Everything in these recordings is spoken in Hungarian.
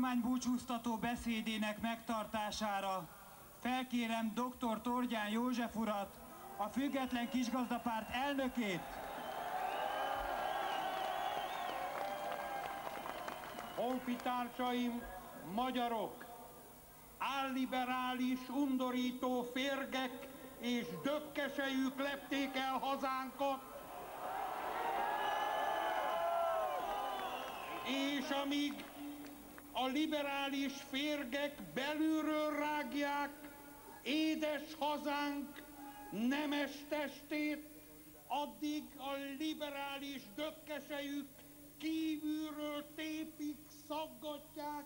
kormánybúcsúztató beszédének megtartására felkérem dr. Tordján József urat, a Független Kisgazdapárt elnökét. Honfitársaim, magyarok! Álliberális, undorító férgek és dökkesejük lepték el hazánkat, és amíg a liberális férgek belülről rágják édes hazánk nemes testét, addig a liberális dökkesejük kívülről tépik, szaggatják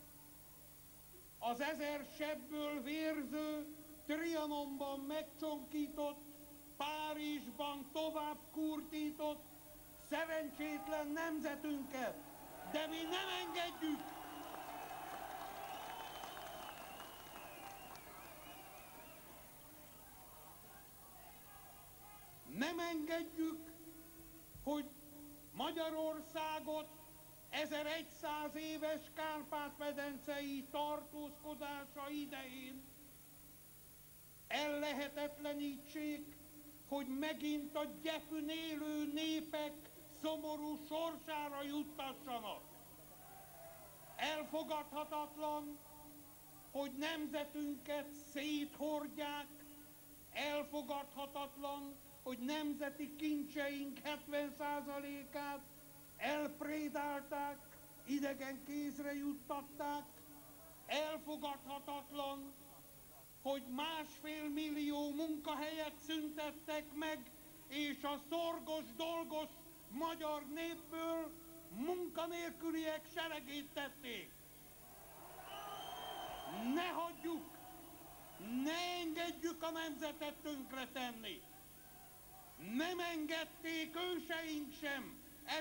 az 1000 sebből vérző, Trianonban megcsonkított, Párizsban tovább kurtított szerencsétlen nemzetünket, de mi nem engedjük! Nem engedjük, hogy Magyarországot 1100 éves Kárpát-medencei tartózkodása idején ellehetetlenítsék, hogy megint a gyepün élő népek szomorú sorsára juttassanak. Elfogadhatatlan, hogy nemzetünket széthordják, elfogadhatatlan, hogy nemzeti kincseink 70%-át elprédálták, idegen kézre juttatták, elfogadhatatlan, hogy 1,5 millió munkahelyet szüntettek meg, és a szorgos, dolgos magyar népből munkanélküliek seregét tették. Ne hagyjuk, ne engedjük a nemzetet tönkretenni. Nem engedték őseink sem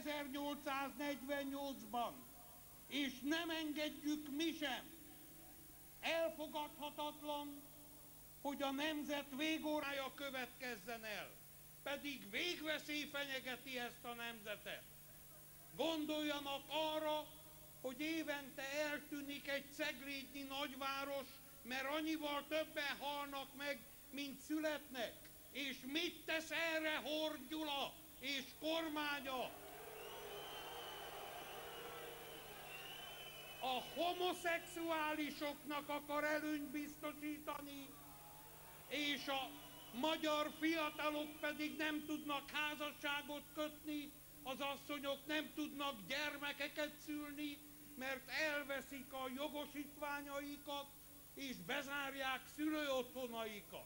1848-ban, és nem engedjük mi sem. Elfogadhatatlan, hogy a nemzet végórája következzen el, pedig végveszély fenyegeti ezt a nemzetet. Gondoljanak arra, hogy évente eltűnik egy ceglédnyi nagyváros, mert annyival többen halnak meg, mint születnek. És mit tesz erre Horn Gyula és kormánya? A homoszexuálisoknak akar előnyt biztosítani, és a magyar fiatalok pedig nem tudnak házasságot kötni, az asszonyok nem tudnak gyermekeket szülni, mert elveszik a jogosítványaikat, és bezárják szülőotthonaikat.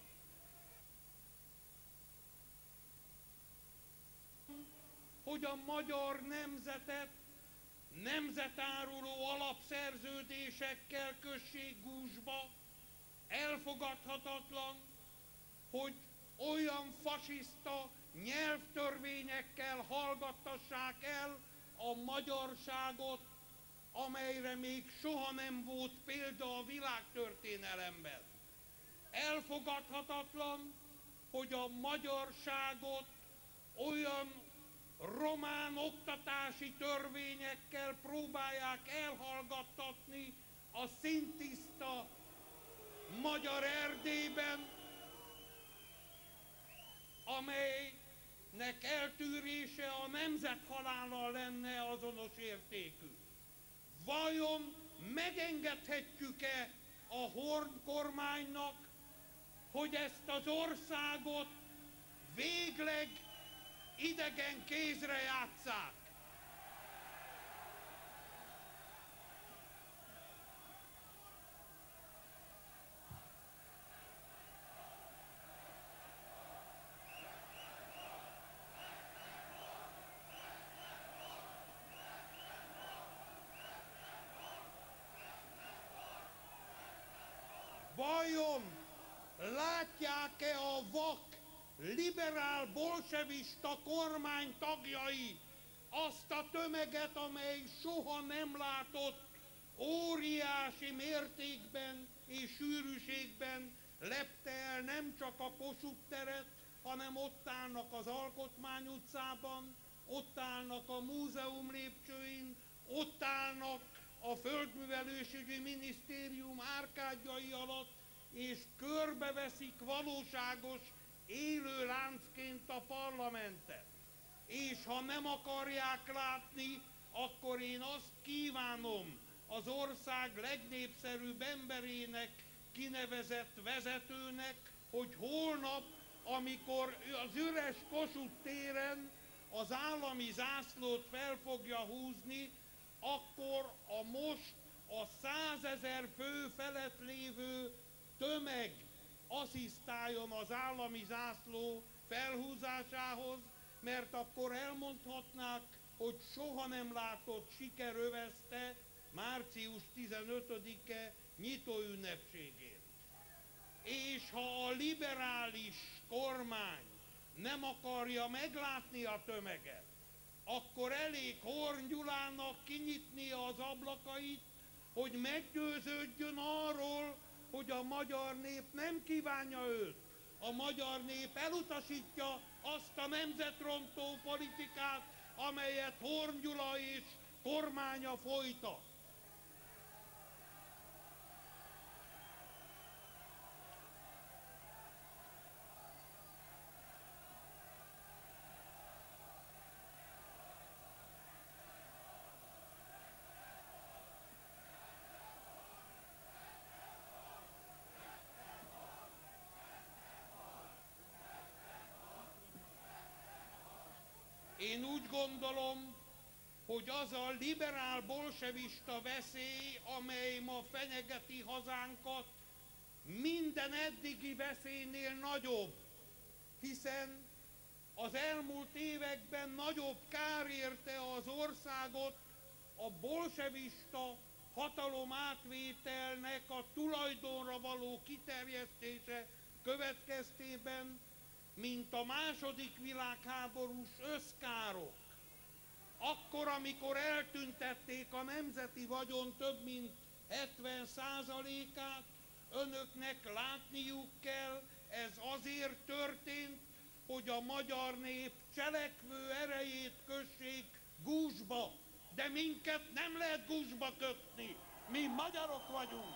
Hogy a magyar nemzetet nemzetáruló alapszerződésekkel kössék gúzsba, elfogadhatatlan, hogy olyan fasiszta nyelvtörvényekkel hallgattassák el a magyarságot, amelyre még soha nem volt példa a világtörténelemben. Elfogadhatatlan, hogy a magyarságot olyan román oktatási törvényekkel próbálják elhallgattatni a szintiszta magyar Erdélyben, amelynek eltűrése a nemzethalállal lenne azonos értékű. Vajon megengedhetjük-e a Horn kormánynak, hogy ezt az országot végleg idegen kézre játsszák? Vajon látják-e a vak, liberál, bolsevista kormány tagjai azt a tömeget, amely soha nem látott óriási mértékben és sűrűségben lepte el nem csak a Kossuth teret, hanem ott állnak az Alkotmány utcában, ott állnak a múzeum lépcsőin, ott állnak a Földművelésügyi Minisztérium árkádjai alatt, és körbeveszik valóságos élő láncként a parlamentet. És ha nem akarják látni, akkor én azt kívánom az ország legnépszerűbb emberének, kinevezett vezetőnek, hogy holnap, amikor az üres Kossuth téren az állami zászlót fel fogja húzni, akkor a most a 100 000 fő felett lévő tömeg asszisztáljon az állami zászló felhúzásához, mert akkor elmondhatnák, hogy soha nem látott siker övezte március 15-e nyitóünnepségét. És ha a liberális kormány nem akarja meglátni a tömeget, akkor elég Horn Gyulának kinyitnia az ablakait, hogy meggyőződjön arról, hogy a magyar nép nem kívánja őt. A magyar nép elutasítja azt a nemzetrontó politikát, amelyet Horn Gyula és kormánya folytat. Én úgy gondolom, hogy az a liberál-bolsevista veszély, amely ma fenyegeti hazánkat, minden eddigi veszélynél nagyobb, hiszen az elmúlt években nagyobb kár érte az országot a bolsevista hatalomátvételnek a tulajdonra való kiterjesztése következtében, mint a második világháborús összkárok. Akkor, amikor eltüntették a nemzeti vagyon több mint 70%-át, önöknek látniuk kell, ez azért történt, hogy a magyar nép cselekvő erejét kössék gúzsba. De minket nem lehet gúzsba kötni, mi magyarok vagyunk.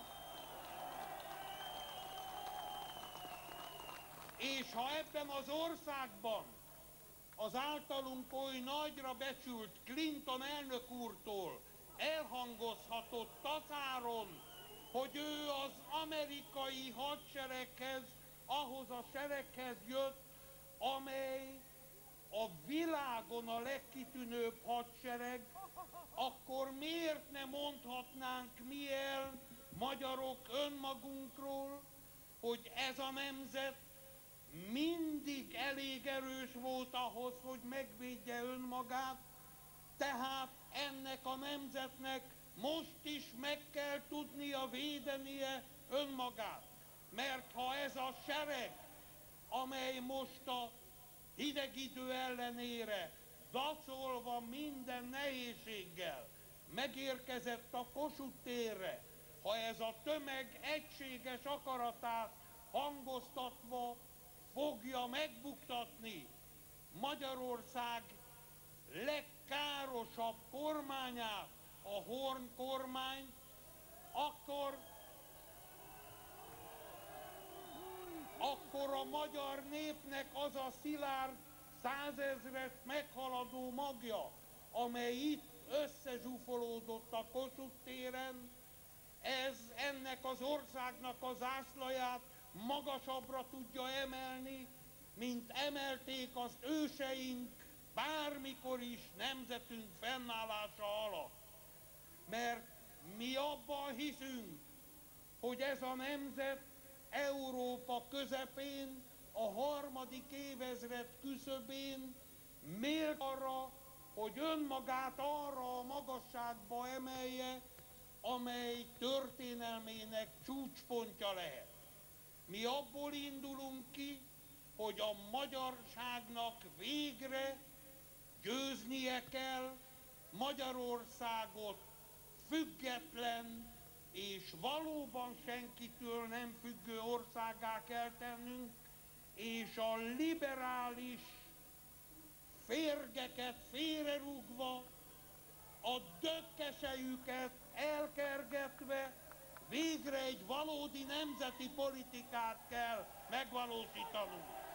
És ha ebben az országban az általunk oly nagyra becsült Clinton elnök úrtól elhangozhatott tacáron, hogy ő az amerikai hadsereghez, ahhoz a sereghez jött, amely a világon a legkitűnőbb hadsereg, akkor miért ne mondhatnánk mi el, magyarok, önmagunkról, hogy ez a nemzet mindig elég erős volt ahhoz, hogy megvédje önmagát, tehát ennek a nemzetnek most is meg kell tudnia védenie önmagát. Mert ha ez a sereg, amely most a hideg idő ellenére dacolva minden nehézséggel megérkezett a Kossuth térre, ha ez a tömeg egységes akaratát hangoztatva fogja megbuktatni Magyarország legkárosabb kormányát, a Horn kormányt, akkor a magyar népnek az a szilárd 100 000-es meghaladó magja, amely itt összezsúfolódott a Kossuth téren, ez ennek az országnak a zászlaját magasabbra tudja emelni, mint emelték az őseink bármikor is nemzetünk fennállása alatt. Mert mi abban hiszünk, hogy ez a nemzet Európa közepén, a harmadik évezred küszöbén mélt arra, hogy önmagát arra a magasságba emelje, amely történelmének csúcspontja lehet. Mi abból indulunk ki, hogy a magyarságnak végre győznie kell, Magyarországot független és valóban senkitől nem függő országgá kell tennünk, és a liberális férgeket félrerúgva, a dökkesejüket elkergetve, végre egy valódi nemzeti politikát kell megvalósítanunk.